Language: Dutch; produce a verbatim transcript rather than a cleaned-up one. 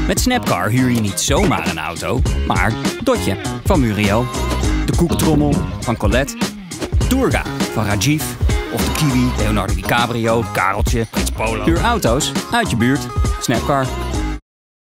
Met Snapcar huur je niet zomaar een auto, maar Dotje van Muriel, de Koektrommel van Colette, Durga van Rajiv of de Kiwi, Leonardo DiCaprio, Kareltje, Prins Polo. Huur auto's uit je buurt. Snapcar.